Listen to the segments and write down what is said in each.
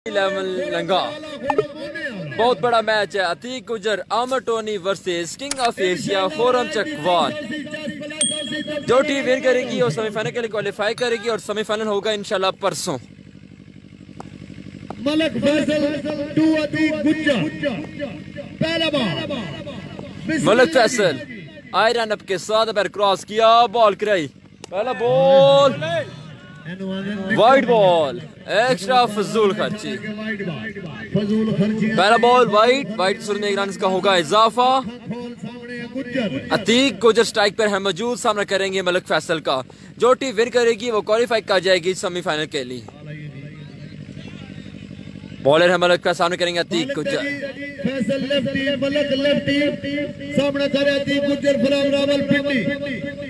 लंगा बहुत बड़ा मैच है। Atiq Gujjar Aamer Tony versus king of Asia Khurram Chakwal. जो टीम विन करेगी वो सेमीफाइनल के लिए क्वालिफाई करेगी और सेमीफाइनल होगा इंशाल्लाह परसों। मलक फैसल टू अतीक गुजर पहला ball. Malik Faisal iron up के साथ पर क्रॉस किया, बॉल कराई, पहला बॉल वाइड बॉल, एक्स्ट्रा फजूल खर्ची, पहला बॉल वाइड सुर में 1 रन का होगा इजाफा। अतीक गुजर स्ट्राइक पर है मौजूद, सामना करेंगे मलक फैसल का। जो टीम विन करेगी वो क्वालिफाई कर जाएगी सेमीफाइनल के लिए। बॉलर है मलक का, सामने करेंगे अतीक गुजर। फैसल लेफ्टी, मलक लेफ्टी, सामना करे Atiq Gujjar from Rawalpindi.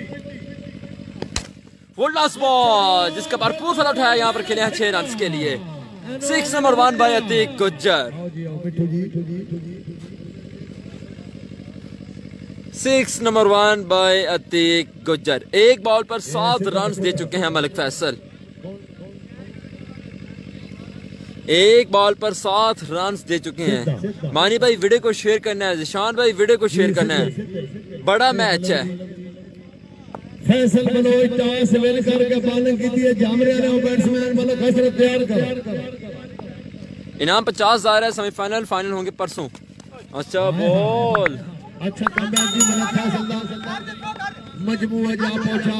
Full toss ball जिसका भरपूर फायदा उठाया, यहाँ पर खेले हैं 6 रन के लिए। 6 नंबर 1 बाय अतीक गुजर। 6 नंबर 1 बाय अतीक गुजर। एक बॉल पर 7 रन दे चुके हैं मलक फैसल। एक बॉल पर 7 रन दे चुके हैं। मानी भाई वीडियो को शेयर करना है, जिशान भाई वीडियो को शेयर करना है, बड़ा मैच है। फैसल बलोच टॉस विन करके बॉलिंग की है, जामरिया ने बैट्समैन मलक हसरत तैयार कर। इनाम 50,000 है। सेमीफाइनल फाइनल होंगे परसों। अच्छा बॉल, अच्छा कमबैक जी मलक फैसल दा मजबूर जा पहुंचा,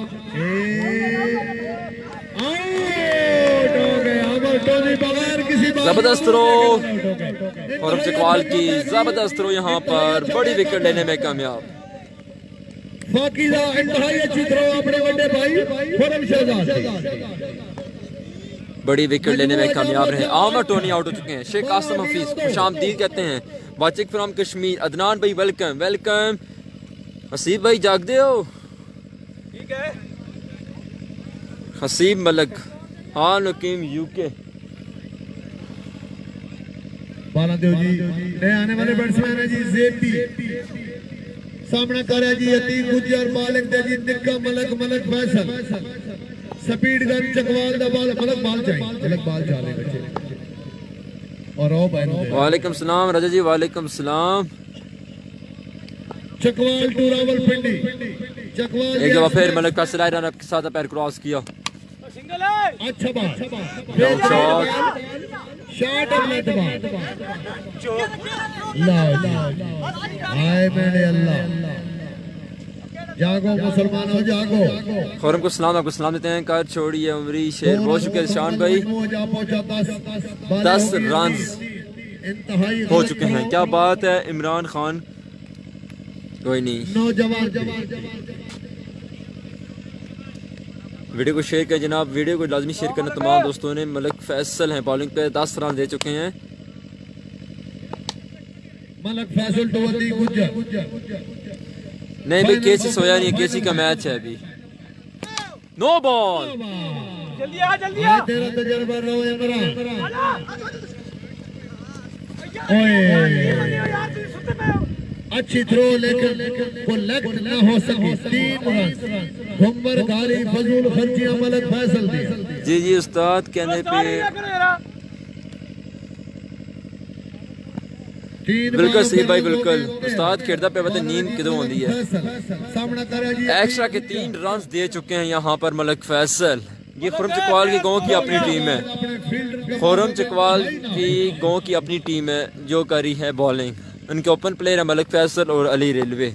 आउट हो गया अमर टोनी बगैर किसी जबरदस्त थ्रो खुर्रम चकवाल की, जबरदस्त थ्रो यहाँ पर बड़ी विकेट लेने में कामयाब। फाकीदा इंतहाई अच्छी थ्रो अपने बड़े भाई खुर्रम शहजाद, बड़ी विकेट लेने में कामयाब रहे। आमर टोनी आउट हो चुके हैं। शेख आसम हफीज खुशामदीद कहते हैं। वाचिक फ्रॉम कश्मीर। अदनान भाई वेलकम वेलकम। हसीब भाई जागदे हो? ठीक है। हसीब मलक, हाँ नकीम यूके। बालादेव जी नए आने वाले बैट्समैन है जी जेपी, सामना कर रहा जी अतीक गुजर, बॉलिंग दे जी निक्का मलक फैसल, स्पीड गन चकवाल दा बॉल, मलक बॉल चाहिए, मलक बॉल चाले बच्चे। और ओ भाई वालेकुम सलाम रजा जी, वालेकुम सलाम। चकवाल टू रावलपिंडी, चकवाल एक दफा फिर मलक फैसल आए रन अप के साथ पैर क्रॉस किया, सिंगल है। अच्छा बॉल, शॉट और नेट बॉल। हाय मेरे अल्लाह, जागो मुसलमानों जागो। खुर्रम को सलाम, आपको सलाम देते हैं। कर छोड़िए उमरी शेर, बहुत शुक्रिया शान भाई। 10 रन हो चुके हैं, क्या बात है इमरान खान। कोई नहीं, वीडियो को शेयर करें जनाब, वीडियो को लाजमी शेयर करना तमाम दोस्तों ने। मलक फैसल हैं बॉलिंग पे, 10 रन दे चुके हैं। मलक फैसल टू अतीक गुजर। नहीं भाई केसी सोया नहीं, केसी का मैच है अभी। नो बॉल, जल्दी आ तेरा तजर्बा रो इमरान। अच्छी थ्रो लेकिन वो लेफ्ट ना हो सकी। 3 रन घुमर गाली फजूल खर्चियां मलक फैसल दी। जी जी उस्ताद कहने पे बिल्कुल सही भाई, बिल्कुल उस्ताद खेड़दा पे पता नींद किदों होती है। सामना करे जी एक्स्ट्रा के 3 रन दे चुके हैं यहाँ पर मलक फैसल। ये खुर्रम चकवाल की गांव की अपनी टीम है। खुर्रम चकवाल की गांव की अपनी टीम है जो करी है बॉलिंग। उनके ओपन प्लेयर है मलक फैसल और अली रेलवे।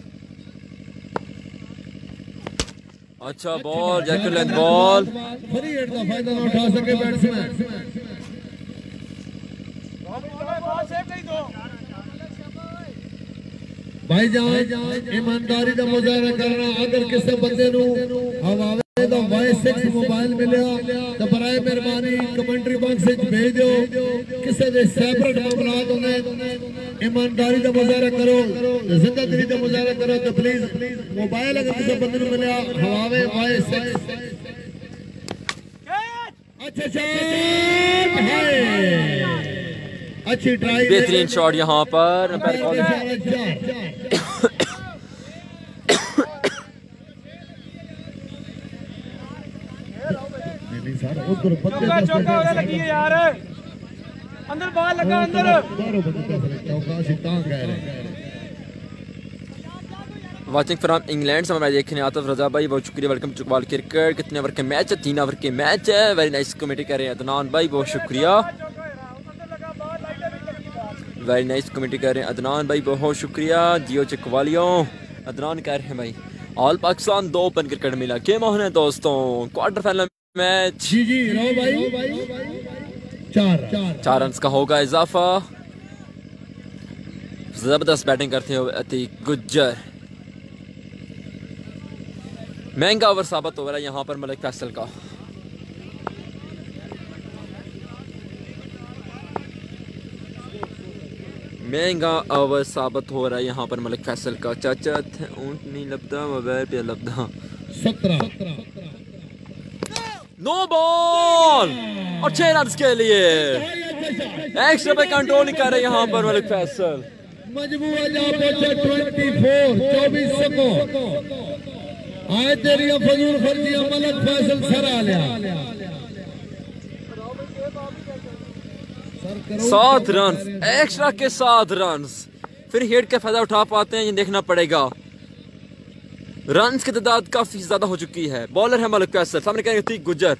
अच्छा बॉल, जैकल एंड बॉल, फ्री हिट का फायदा ना उठा सके बैट्समैन। भाई जान ईमानदारी का मुजाहरा करना। अगर किसी बंदे हवाले का Y6 मोबाइल मिले तो बराए मेहरबानी कमेंट्री बॉक्स में भेज दो। किसी के सेपरेट मामलात होंगे, ईमानदारी का मुजाहरा करो, जिंदगी का मुजाहरा करो तो प्लीज मोबाइल अगर किसी बंदे को मिले हवाले Y6। अच्छा शॉट है, अच्छी ट्राई, बेहतरीन शॉट यहाँ पर। नहीं सर उधर बच्चे लगी है यार। अंदर बॉल लगा अंदर वाचिंग फ्रॉम इंग्लैंड से हमारे देखने आतिफ रजा भाई, बहुत शुक्रिया। Welcome to Iqbal cricket. कितने ओवर के मैच है? 3 ओवर के मैच है। वेरी नाइस कमेंट्री कर रहे हैं अदनान भाई, बहुत शुक्रिया। वेरी नाइस कमेंट्री कर रहे हैं अदनान भाई, बहुत शुक्रिया। जियो चकवालियों अदनान कह रहे हैं भाई ऑल पाकिस्तान 2 ओपन क्रिकेट मिला। गेम ऑन है दोस्तों, क्वार्टर फाइनल मैच। जी जी रो भाई 4 रन का होगा इजाफा। जबरदस्त बैटिंग करते हुए अतीक गुज्जर। महंगा ओवर साबित हो रहा है यहाँ पर मलिक फैसल का। महंगा ओवर साबित हो रहा है यहाँ पर मलिक फैसल का। चाचा ऊंट नहीं लबदा मोबाइल पे लबदा। 17 नो बॉल और 6 रन के लिए एक्स्ट्रा पे कंट्रोल नहीं कर रहे यहाँ पर मलिक फैसल। मजबूर जा पहुंचा 24 सेकंड आए तेरी फजूल खर्चियां मलिक फैसल सरा लिया। 7 रन एक्स्ट्रा के 7 रन, फिर हिट का फायदा उठा पाते हैं ये देखना पड़ेगा। रन की तादाद काफी ज्यादा हो चुकी है। बॉलर है मलिक फैसल, सामने कहेंगे अतीक गुज्जर।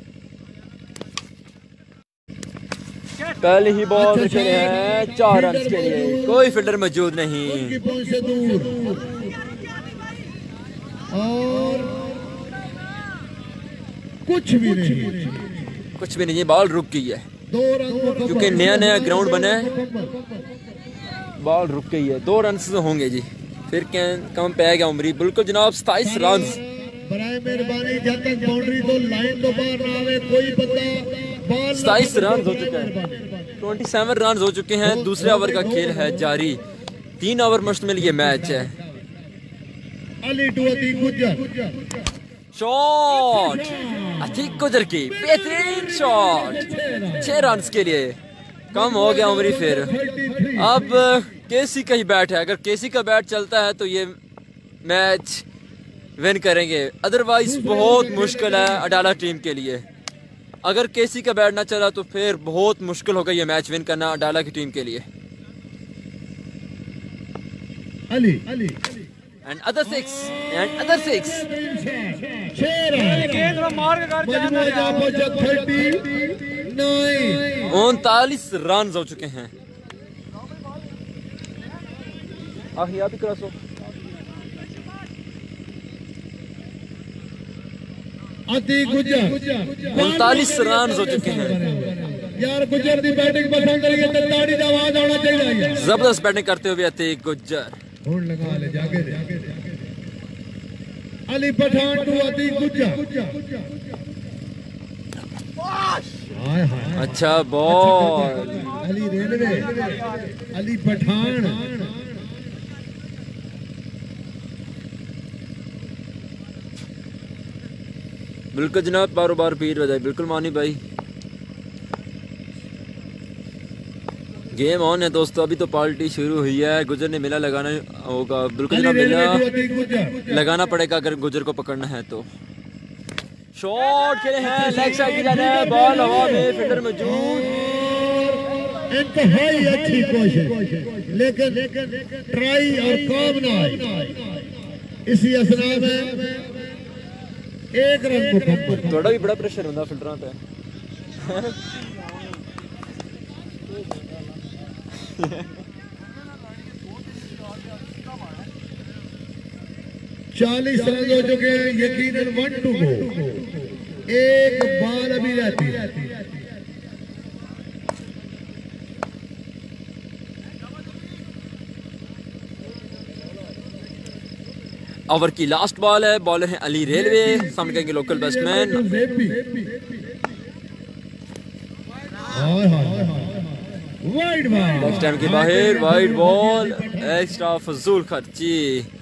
पहले ही बॉल खेले हैं 4 रन के लिए, कोई फील्डर मौजूद नहीं। और कुछ भी नहीं, बॉल रुक गई है क्योंकि नया ग्राउंड बना है। बॉल रुक गई है, 2 रन होंगे जी, फिर कम पे गया उमरी। बिल्कुल जनाब 27 रन। बराए मेहरबानी जब तक बाउंड्री तो लाइन तो बाहर ना आवे कोई बंदा। 27 रन हो चुके हैं, 27 रन हो चुके हैं। दूसरे ओवर का खेल है जारी। 3 ओवर मुश्तमिल ये मैच है। अली टू अतीक गुज्जर शॉट, अतीक गुज्जर की बेहतरीन शॉट 6 रन के लिए। कम हो गया उमरी। फिर अब केसी का ही बैट है, अगर केसी का बैट चलता है तो ये मैच विन करेंगे, अदरवाइज बहुत मुश्किल है अडाला टीम के लिए। अगर केसी का बैट ना चला तो फिर बहुत मुश्किल होगा ये मैच विन करना अडाला की टीम के लिए। Ali And other 6 and other 6 39 run हो चुके हैं। आप ही क्रॉस हो। अतीक गुज्जर 39 रन हो चुके हैं। यार गुज्जर दी बैटिंग पसंद करिए तो ताड़ी दा आवाज आना चाहिए। जबरदस्त बैटिंग करते हुए अतीक गुज्जर। होल्ड लगा ले जाके दे। अली पठान टू अतीक गुज्जर। अच्छा बॉल। अली रेलवे अली पठान। बिल्कुल जनाब, बारो बार पीर बजाए। बिल्कुल मानी भाई, गेम ऑन है दोस्तों। अभी तो पार्टी शुरू हुई है। गुजर ने मिला लगाना होगा। बिल्कुल जनाब, मिला लगाना पड़ेगा अगर गुजर को पकड़ना है तो। शॉट खेले हैं, लेग साइड की जाना है, बॉल हवा में, फील्डर मौजूद। इंतहाई अच्छी कोशिश लेकिन ट्राई और काम ना आई। इसी असना में 1 रन मुकम्मल। थोड़ा भी बड़ा प्रेशर होता फील्डर पे। 40 रन हो चुके हैं, यकीनन 1 टू गो। एक बाल अभी रहती है। ओवर की लास्ट बॉल है। बॉलर है अली रेलवे, सामने कहेंगे लोकल बैट्समैन। नेक्स्ट टाइम के बाहर वाइड बॉल, एक्स्ट्रा फजूल खर्ची।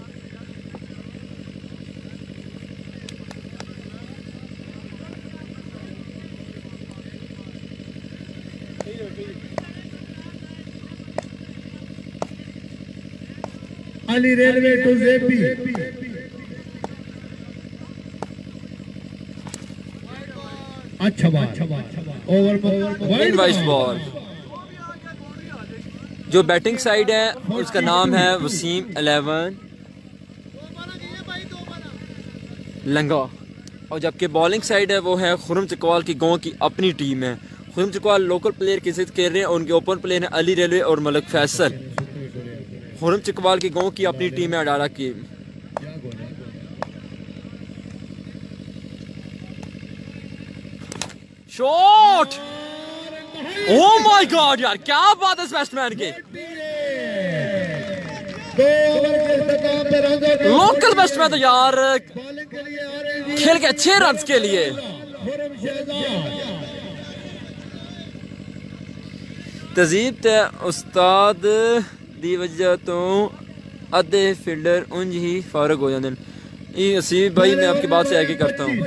Ali railway to JP. अच्छा बात। Over wide ball. जो बैटिंग साइड है उसका नाम है वसीम 11 लंगा, और जबकि बॉलिंग साइड है वो है खुरम चकवाल की गांव की अपनी टीम है। खुरम चकवाल लोकल प्लेयर की जिद कर रहे हैं और उनके ओपन प्लेयर हैं अली रेलवे और मलिक फैसल। खुरम चकवाल की गांव की अपनी टीम है अडारा की। शॉट, ओह माय गॉड यार, क्या बात है इस बैट्समैन की। लोकल बैट्समैन तो यार खेल के अच्छे रन के लिए। तजीब ते उस्ताद दी वजह तो अद्धे फील्डर उंज ही फारग हो जाते हैं। असीब भाई मैं आपकी बात से आगे करता हूँ,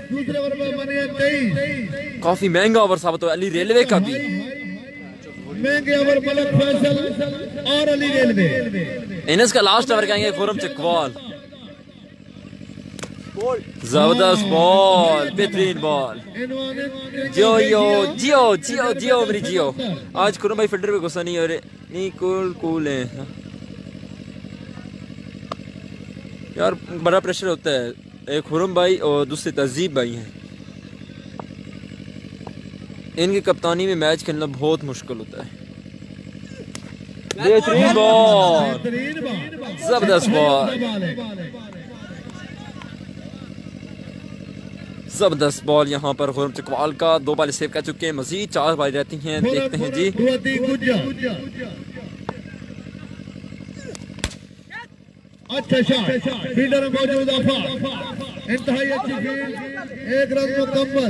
काफी महंगा ओवर साबित हुआ अली रेलवे का भी। महंगे ओवर मलिक फैसल और अली रेलवे। इनस का लास्ट ओवर कहेंगे खुरम चकवाल। जबरदस्त बॉल, बेहतरीन बॉल। जियो जियो जियो जियो मेरी जियो। आज खुरम भाई फील्डर पे गुस्सा नहीं हो रहे, नहीं कूल है यार, बड़ा प्रेशर होता है। एक खुरम भाई और दूसरे तहजीब भाई हैं, इनकी कप्तानी में मैच खेलना बहुत मुश्किल होता है। बेहतरीन बॉल, जबरदस्त बॉल, जबरदस्त बॉल। यहाँ पर खुरम चकवाल का 2 बॉल सेव कर चुके हैं, मजीद 4 बॉल रहती हैं। देखते हैं जी। अच्छा शॉट, फील्डर मौजूद, इंतहाई अच्छी फील्ड, एक रन मुकम्मल।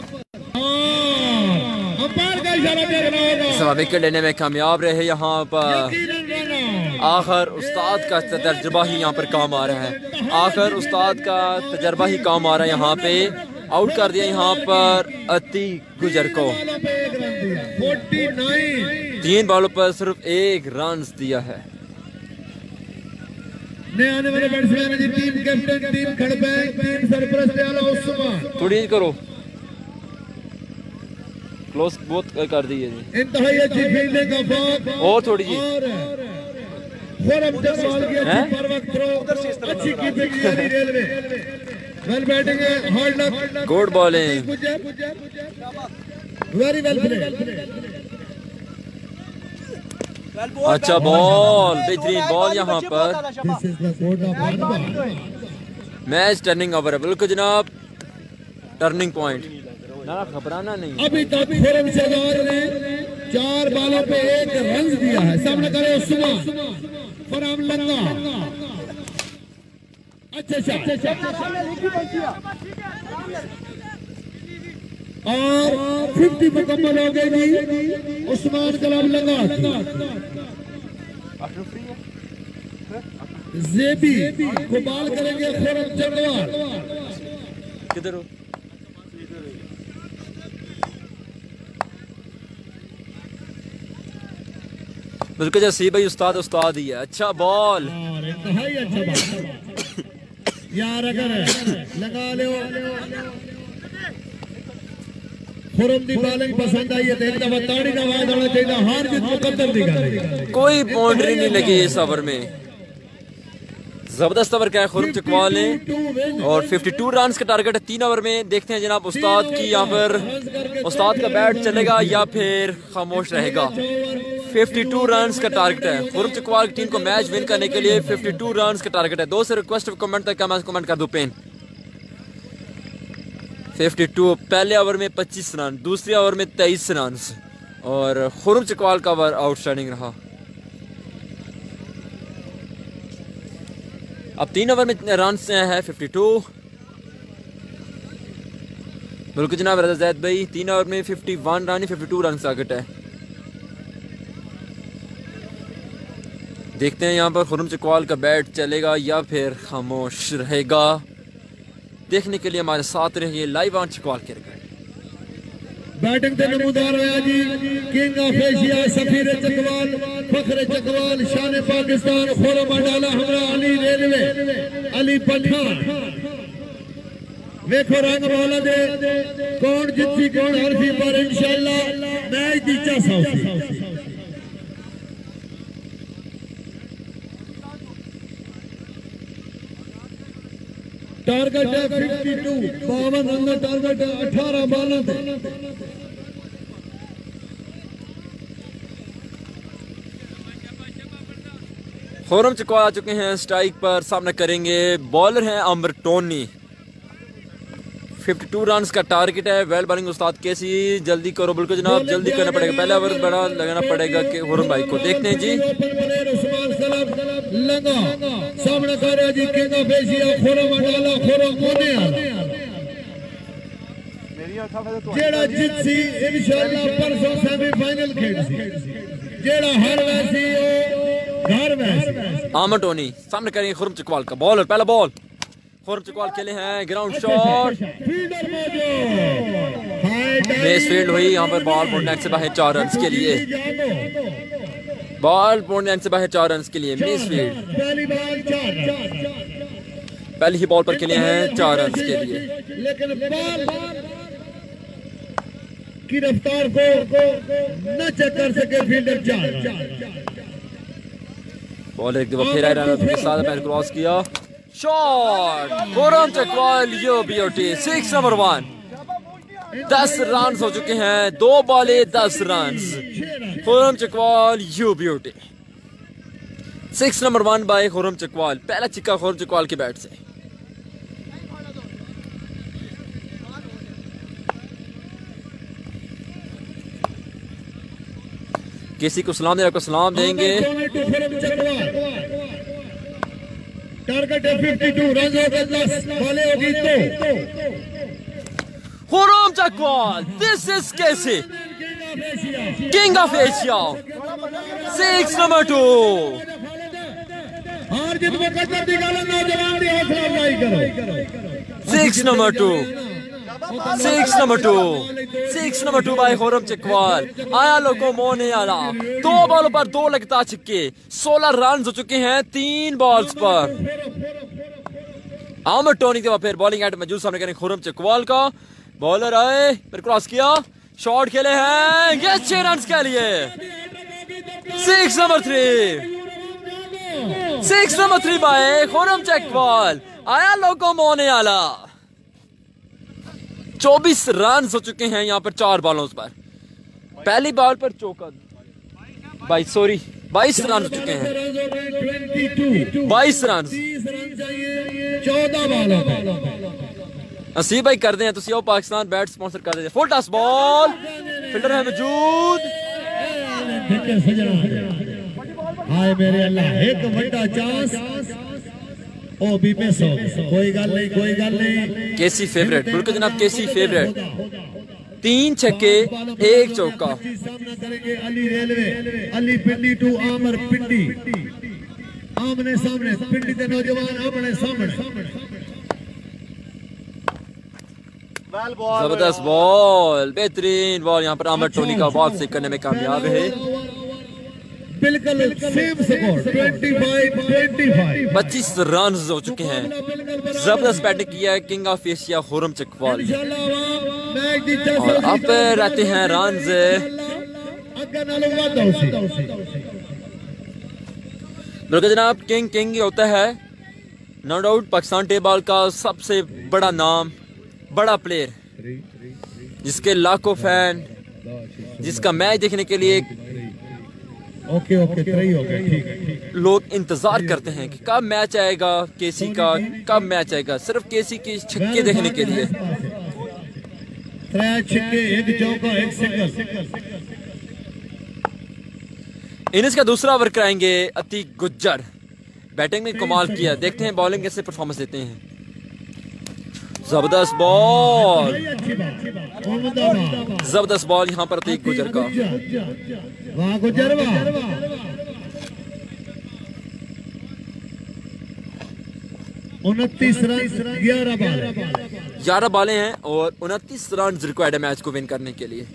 अंपायर का इशारा देखना होगा। विकेट लेने में कामयाब रहे यहाँ पर। आखिर उस्ताद का तजर्बा ही यहाँ पर काम आ रहा है, आखिर उस्ताद का तजर्बा ही काम आ रहा है। यहाँ पे आउट कर दिया यहाँ पर अति गुजर को। 3 बॉलों पर सिर्फ 1 रन दिया है। नए आने वाले बैट्समैन की टीम कैप्टन, टीम खड़बैंक, टीम सरपरस्त आला उस्मान। थोड़ी करो, क्लोज बहुत कर दी है जी। इंतहाई अच्छी फील्डिंग का बात, और थोड़ी जी खुरम चकवाल की अच्छी परवत थ्रो, अच्छी कीपिंग की अली रेलवे। वेल बैटिंग है, hard luck, good bowling, very well played. अच्छा बॉल, बेहतरीन बॉल। यहाँ पर मैच टर्निंग ओवर है, बिल्कुल जनाब, टर्निंग पॉइंट ना, घबराना नहीं। अभी तक खुरम चकवाल ने 4 बॉलों पे 1 रन दिया है। सामने करे उस्मान, फराम लंगा, अच्छा शॉट और 50 मुकम्मल हो गई जी उस्मान कलाम लंगा। जेबी को बॉल करेंगे खुरम चकवाल। किधर हो? बिल्कुल जैसे भाई उस्ताद ही है। अच्छा बॉल, अच्छा यार, अगर लगा लो खुरम दी बॉलिंग पसंद आई है तो एक दफा ताड़ी का आवाज होना चाहिए। हार जीत मुकद्दर दी गल, कोई बाउंड्री नहीं लगी इस ओवर में। जबरदस्त ओवर क्या है खुरम चकवाल ने, और 52 रन का टारगेट है 3 ओवर में। देखते हैं जनाब उस्ताद की यहाँ पर उस्ताद का बैट चलेगा या फिर खामोश रहेगा। 52 रन का टारगेट है खुरम चकवाल की टीम को मैच विन करने के लिए। 52 रन का टारगेट है। 2 से रिक्वेस्ट कमेंट तक कमेंट कर दो पेन। 52 पहले ओवर में 25 रन, दूसरे ओवर में 23 रन, और खुरम चकवाल का ओवर आउटस्टैंडिंग रहा। अब 3 ओवर में रन है 52। बिल्कुल जनाब रजा जैद भाई, 3 ओवर में 51 रन, 52 रन टारगेट है। देखते हैं यहाँ पर खुरम चकवाल का बैट चलेगा या फिर खामोश रहेगा। देखने के लिए हमारे साथ रहिए live on Chakwal cricket. Batting से नमूदार होया जी किंग ऑफ एशिया सफीर चकवाल, फखर चकवाल, शान पाकिस्तान, खुरम अडाला, हमरा अली रेलवे, अली पठान। देखो रंग बोला दे कौन जितती कौन हरफी पर इंशाल्लाह मैच जीता सौ। टारगेट है 52, 52 रन का टारगेट है 18 बॉलों पे। खुर्रम चकवाल आ चुके हैं स्ट्राइक पर, सामना करेंगे बॉलर हैं आमिर टोनी। 52 रन का टारगेट है। वेल बॉलिंग उस्ताद कैसी, जल्दी करो बिल्कुल जनाब, जल्दी करना पड़ेगा, पहला ओवर बड़ा लगाना पड़ेगा कि खुर्रम भाई को। देखते हैं जी सामने कर रहा जी किंग ऑफ एशिया खुर्रम अडाला, खुर्रम मोने जेड़ा जित सी इंशाअल्लाह परसों सेमीफाइनल खेल सी, जेड़ा हर वैसी घर वैसी। आमिर टोनी सामने करेंगे खुर्रम चकवाल का। बॉलर पहला बॉल, खुर्रम चकवाल खेले हैं ग्राउंड शॉट, बेस फील्ड हुई। यहाँ पर बॉल नेट से बाहर 4 रन के लिए, बॉल नेट से बाहर 4 रन के लिए मिस फील्ड। पहली ही बॉल पर खेले हैं 4 रन के लिए, लेकिन बॉल की रफ्तार को न चेक कर सके फील्डर। 4 बॉल एक दफा फिर के साथ पैर क्रॉस किया, shot Khurram Chakwal you beauty. 6 number 1, 10 run हो चुके हैं, 2 बॉले 10 run. Khurram Chakwal you beauty. 6 number 1 by Khurram Chakwal. पहला चिक्का खुर्रम चकवाल के बैट से। किसी को सलाम देने को सलाम देंगे। टारगेट है 52 रन हो गए, 10 बॉलें होगी 2। खुर्रम चकवाल दिस इज कैसे किंग ऑफ एशिया। 6 नंबर 2। हार जीत में कदर दी गल नौजवान दी हौसला अफजाई करो। 6 number 2, 6 number 2, 6 number 2 by Khurram Chakwal. आया लोगों मोने आला, 2 बॉलों पर 2 लगता छक्के, 16 रन हो चुके हैं 3 बॉल्स पर। आमिर टोनी के फिर बॉलिंग एट मौजूद सामने करें खुर्रम चकवाल का। बॉलर आए फिर क्रॉस किया, शॉट खेले हैं, ये 6 रन के लिए। 6 number 3, 6 number 3 by Khurram Chakwal. आया लोगों मोने आला। 24 रन हो चुके हैं यहाँ पर 4 बॉलों पर। पहली बॉल पर चौका 22 रन हो चुके हैं, 22 रन 14 बॉलों पे। असीब भाई कर दें तो पाकिस्तान बैट स्पॉन्सर कर दें। फुल टॉस बॉल, फील्डर है मौजूद। हाय मेरे अल्लाह, एक बड़ा चांस ओ भी मिस हो गया। कोई गल नहीं, कोई गल नहीं। केसी फेवरेट बिल्कुल जनाब, केसी फेवरेट। 3 छक्के 1 चौका। सामना करेंगे अली रेलवे, अली पिंडी टू आमर पिंडी। आमने सामने पिंडी के नौजवान आमने सामने। जबरदस्त बॉल, बेहतरीन बॉल। यहाँ पर आमिर टोनी का बॉल सेव करने में कामयाब है। बिल्कुल सेम स्कोर 25-25। 25 रन हो चुके हैं। जबरदस्त बैटिंग किया है king of Asia Khurram Chakwal ने। और अब रहते हैं रन। बिल्कुल जनाब, किंग होता है नो डाउट पाकिस्तान टेबल का सबसे बड़ा नाम, बड़ा प्लेयर, जिसके लाखों फैन, जिसका मैच देखने के लिए ओके सही हो गया, ठीक है। लोग इंतजार करते हैं कि कब मैच आएगा केसी का, कब मैच आएगा, सिर्फ केसी के छक्के देखने के लिए। 3 छक्के 1 चौका 1 सिंगल। इनिंग्स का दूसरा ओवर कराएंगे अतीक गुज्जर। बैटिंग में कमाल किया, देखते हैं बॉलिंग कैसे परफॉर्मेंस देते हैं। जबरदस्त बॉल, जबरदस्त बॉल यहाँ पर अतीक गुज्जर का। वाह गुज्जर वाह। 29 रन 11 बालें हैं और 29 रन रिक्वायर्ड है मैच को विन करने के लिए।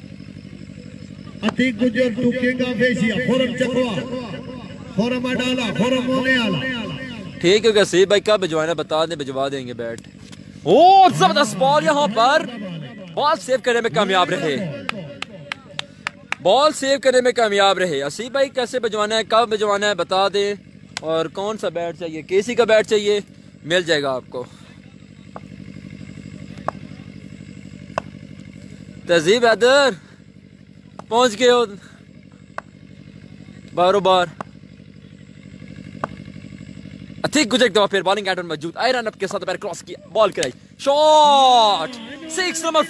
Atiq Gujjar to king of Asia Khurram Chakwal, Khurram अडाला, खुर्रम मोने आला। ठीक है गसीब भाई, कब भिजवाना बता दें, भिजवा देंगे बैट। ओ जबरदस्त बॉल, यहाँ पर बॉल सेव करने में कामयाब रहे, बॉल सेव करने में कामयाब रहे। असीब भाई कैसे भिजवाना है, कब भिजवाना है बता दें, और कौन सा बैट चाहिए, केसी का बैट चाहिए, मिल जाएगा आपको। तहजीब हैदर पहुंच गए हो बारो बार। अतीक गुजर दफा फिर बॉलिंग एंड मौजूद, आयरन अप के साथ पैर क्रॉस किया, बॉल कराई, shot 6 number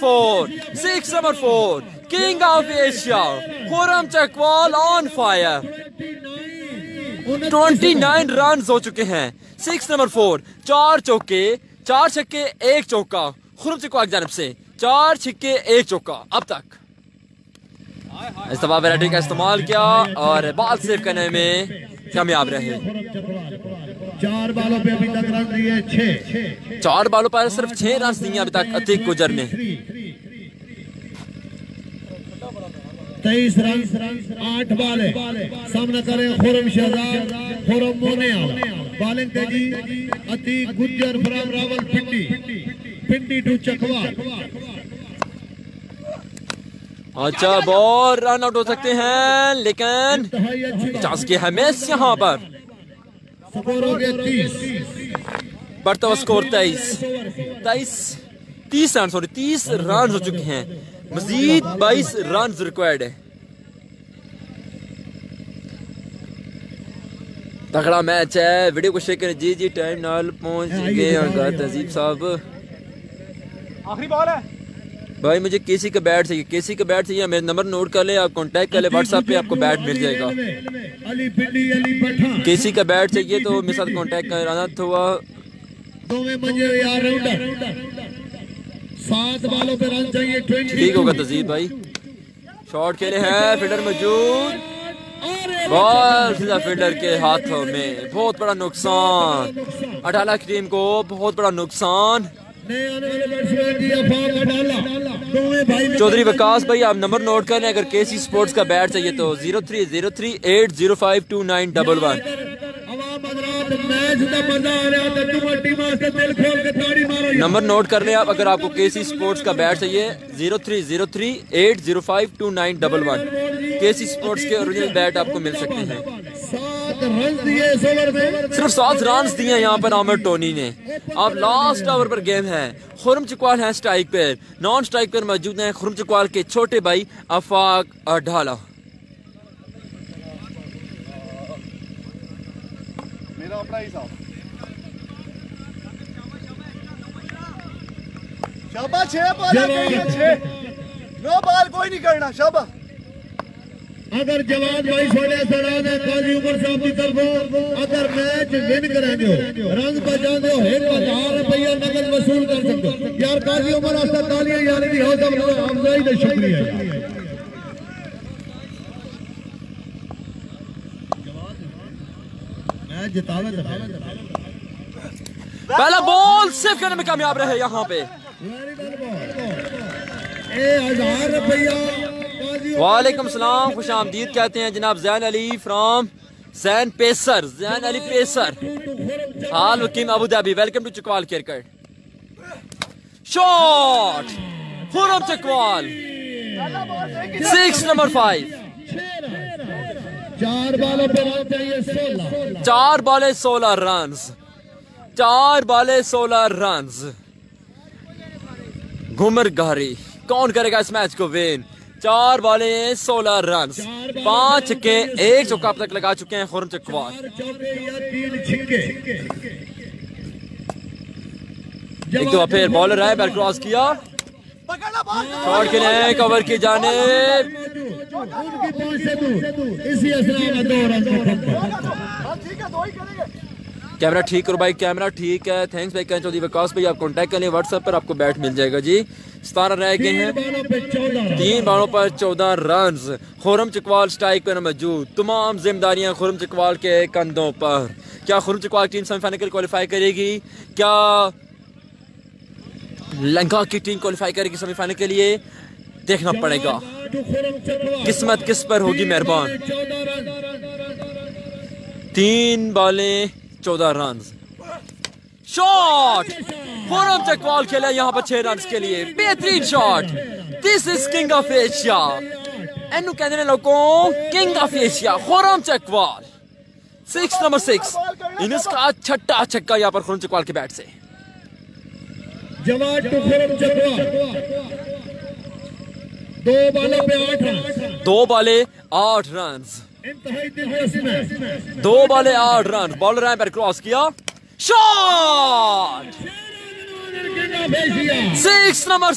4 king of Asia Khurram Chakwal on fire. 29 run हो चुके हैं। 6 नंबर 4, 4 चौके 4 छक्के 1 चौका खुर्रम चकवाल की जानिब से, 4 छक्के 1 चौका अब तक। इस दफा वैरायटी का इस्तेमाल किया और बॉल सेव करने में कामयाब रहे। 4 बालों पे अभी तक रन दिए 6, 4 बालों पर सिर्फ 6 रन दिए अभी तक अतीक गुजर ने। 23 रन 8 बाल सामना करें खुर्रम शहजाद, खुर्रम मोने बॉलिंग तेजी अतीक गुजर फ्रॉम रावलपिंडी टू चकवाल। अच्छा बॉल रन आउट हो सकते हैं लेकिन चांस की है मिस यहाँ पर। स्कोर हो गया 30, बढ़ता हुआ स्कोर 30 रन हो चुके हैं, मजीद 22 रन रिक्वायर्ड है। तगड़ा मैच है, वीडियो को शेयर करें। जी टाइम नाल पहुंच गए तहजीब साहब। आखिरी बॉल है भाई, मुझे केसी का बैट चाहिए, केसी का बैट चाहिए। मेरा नंबर नोट कर ले, आप कांटेक्ट कर ले, व्हाट्सएप पे आपको बैट मिल जाएगा। केसी का बैट चाहिए तो मेरे साथ कांटेक्ट कराना। थोड़ा 7 बालों पे रन चाहिए, ठीक होगा तहजीब भाई। शॉट खेले हैं, फील्डर मौजूद, बॉल सीधा फील्डर के हाथों में, बहुत बड़ा नुकसान। अटाला की टीम को बहुत बड़ा नुकसान। चौधरी विकास भाई आप नंबर नोट कर लें, अगर केसी स्पोर्ट्स का बैट चाहिए तो 0303805121। नंबर नोट कर लें आप, अगर आपको केसी स्पोर्ट्स का बैट चाहिए 0303805121। केसी स्पोर्ट्स के ओरिजिनल बैट आपको मिल सकते हैं। सिर्फ 7 रन दिए यहाँ पर आमिर टोनी ने। अब लास्ट ओवर पर गेम है, खुर्रम चकवाल है स्ट्राइक पर, नॉन स्ट्राइक पर मौजूद हैं खुर्रम चकवाल के छोटे भाई आफाक अढाला। मेरा अपना ही साहब, शाबाश 6 बॉल 9 बॉल कोई नहीं करना, शाबाश। अगर जवान भाई छोड़े सराज है काजी उमर साहब की तरफों, अगर मैच विन करेंगे रन बचा दो 1000 रुपया नगद वसूल कर सकते हो यार। काजी उमर आस्ता तालियां यानी दी हो सब अफजाई का शुक्रिया। मैच जितावे पहला बॉल सेव करने में कामयाब रहे यहाँ पे। 1000 रुपया। वालेकुम सलाम, खुश आमदीद कहते हैं जनाब Zain Ali from Zain pacer, Zain Ali pacer हाल वकीम Abu Dhabi. Welcome to Chakwal cricket. Shot Khurram Chakwal 6 number 5। 4 बालों पे रन चाहिए 16, 4 बॉले 16 रन, 4 बॉले 16 रन। घुमर गारी कौन करेगा इस मैच को विन? 4 बॉले 16 रन, 5 छक्के 1 चौका अब तक लगा चुके हैं खुर्रम चकवाल। एक तो फिर बॉलर है, बैल क्रॉस किया, शॉट के लिए कवर की जाने, कैमरा ठीक करो भाई, कैमरा ठीक है। थैंक्स भाई कहते चौधरी विकास भाई, आप कांटेक्ट करें व्हाट्सएप पर, आपको बैट मिल जाएगा जी। 17 रह गए हैं, 3 बॉलों पर 14 रन। खुर्रम चकवाल स्ट्राइक पर मौजूद, तमाम जिम्मेदारियां खुर्रम चकवाल के कंधों पर। क्या खुर्रम चकवाल टीम सेमीफाइनल के लिए क्वालिफाई करेगी? क्या लंका की टीम क्वालिफाई करेगी सेमीफाइनल के लिए? देखना पड़ेगा, किस्मत किस पर होगी मेहरबान। 3 बॉलें 14 रन। शॉट खुर्रम चकवाल खेला यहाँ पर 6 रन के लिए, बेहतरीन shot. This is king of Asia, एनू कहते हैं लोगों king of Asia Khurram Chakwal. 6 number 6 innings का छठा छक्का यहाँ पर खुर्रम चकवाल के बैट से। जवान टू खुर्रम चकवाल 2 बॉलों पे 8 रन। 2 बॉले 8 रन। इंतहाई दिलचस्प मैच। 2 बॉले 8 रन। बॉलर है पर क्रॉस किया, शॉट 6 नंबर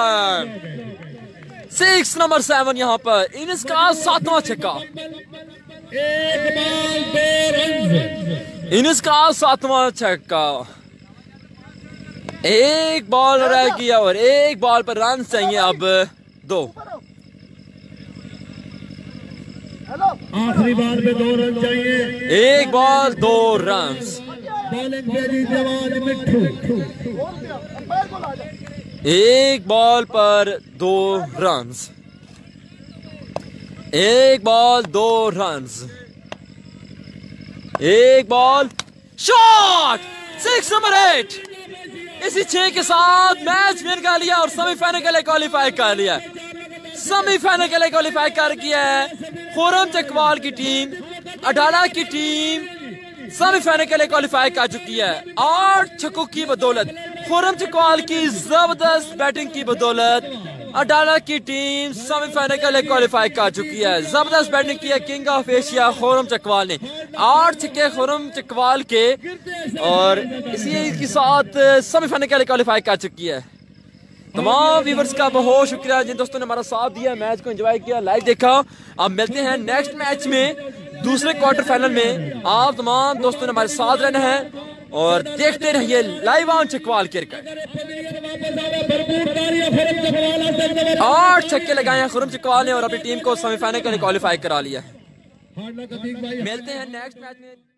7 यहाँ पर इनिंग्स का 7वां छक्का। 1 बॉल 2 रन। इनिंग्स का 7वां छक्का। 1 बॉल रह गया और 1 बॉल पर रन चाहिए अब 2। आखिरी बार में 2 रन चाहिए। 1 बॉल 2 रन। बॉलिंग पे जवान मिट्ठू। 1 बॉल पर 2 run. 1 ball 2 run. 1 ball, shot 6 number 8। इसी 6 के साथ मैच विन कर लिया और सेमीफाइनल के लिए क्वालिफाई कर लिया। सेमीफाइनल के लिए क्वालिफाई कर किया है खुर्रम चकवाल की टीम। अडाला की टीम सेमीफाइनल के लिए क्वालिफाई कर चुकी है। 8 छक्कों की बदौलत, खुर्रम चकवाल की जबरदस्त बैटिंग की बदौलत अडाला की टीम सेमीफाइनल के लिए क्वालिफाई कर चुकी है। जबरदस्त बैटिंग की है king of Asia Khurram Chakwal ने। 8 छक्के खुर्रम चकवाल के और इसी के साथ सेमीफाइनल के लिए क्वालिफाई कर चुकी है। तमाम व्यूवर्स का बहुत शुक्रिया जिन दोस्तों ने हमारा साथ दिया, मैच को एंजॉय किया, लाइव देखा। अब मिलते हैं नेक्स्ट मैच में, दूसरे क्वार्टर फाइनल में। आप तमाम दोस्तों ने हमारे साथ रहना है और देखते रहिए लाइव ऑन चकवाल क्रिकेट। 8 छक्के लगाए हैं खुर्रम चकवाल ने और अपनी टीम को सेमीफाइनल के लिए क्वालिफाई करा लिया है। मिलते हैं नेक्स्ट मैच में।